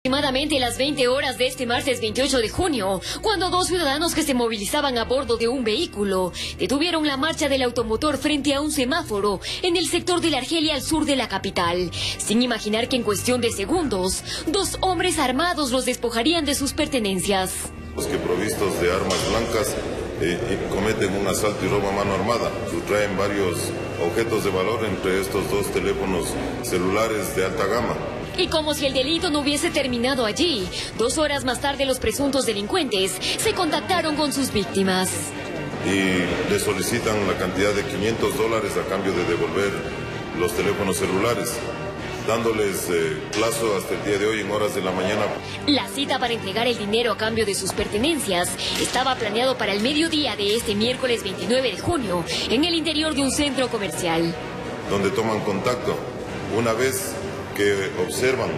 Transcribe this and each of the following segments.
Aproximadamente las 20 horas de este martes 28 de junio, cuando dos ciudadanos que se movilizaban a bordo de un vehículo detuvieron la marcha del automotor frente a un semáforo en el sector de la Argelia al sur de la capital, sin imaginar que en cuestión de segundos, dos hombres armados los despojarían de sus pertenencias. Los que provistos de armas blancas cometen un asalto y robo a mano armada, sustraen varios objetos de valor, entre estos dos teléfonos celulares de alta gama. Y como si el delito no hubiese terminado allí, 2 horas más tarde los presuntos delincuentes se contactaron con sus víctimas. Y le solicitan la cantidad de $500 a cambio de devolver los teléfonos celulares, dándoles plazo hasta el día de hoy en horas de la mañana. La cita para entregar el dinero a cambio de sus pertenencias estaba planeado para el mediodía de este miércoles 29 de junio en el interior de un centro comercial. Donde toman contacto. Una vez que observan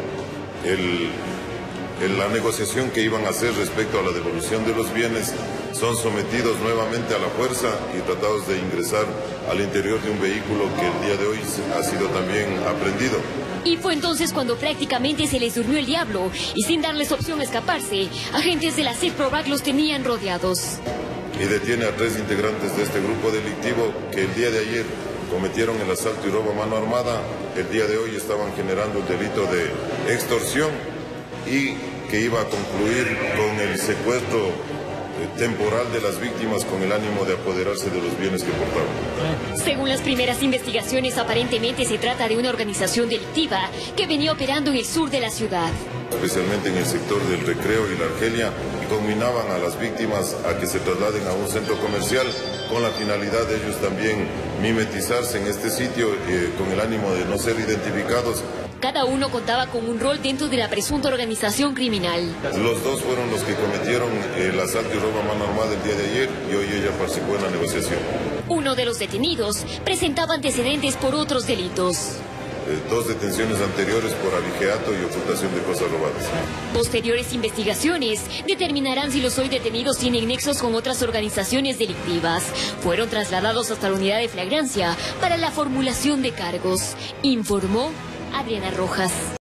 la negociación que iban a hacer respecto a la devolución de los bienes, son sometidos nuevamente a la fuerza y tratados de ingresar al interior de un vehículo que el día de hoy ha sido también aprehendido. Y fue entonces cuando prácticamente se les durmió el diablo y sin darles opción a escaparse, agentes de la CIPROVAC los tenían rodeados. Y detiene a 3 integrantes de este grupo delictivo que el día de ayer cometieron el asalto y robo a mano armada. El día de hoy estaban generando el delito de extorsión y que iba a concluir con el secuestro temporal de las víctimas con el ánimo de apoderarse de los bienes que portaban. Según las primeras investigaciones, aparentemente se trata de una organización delictiva que venía operando en el sur de la ciudad. Especialmente en el sector del Recreo y la Argelia, y conminaban a las víctimas a que se trasladen a un centro comercial con la finalidad de ellos también mimetizarse en este sitio con el ánimo de no ser identificados. Cada uno contaba con un rol dentro de la presunta organización criminal. Los dos fueron los que cometieron el asalto y robo a mano armada el día de ayer y hoy ella participó en la negociación. Uno de los detenidos presentaba antecedentes por otros delitos. 2 detenciones anteriores por abigeato y ocultación de cosas robadas. Posteriores investigaciones determinarán si los hoy detenidos tienen nexos con otras organizaciones delictivas. Fueron trasladados hasta la unidad de flagrancia para la formulación de cargos, informó Adriana Rojas.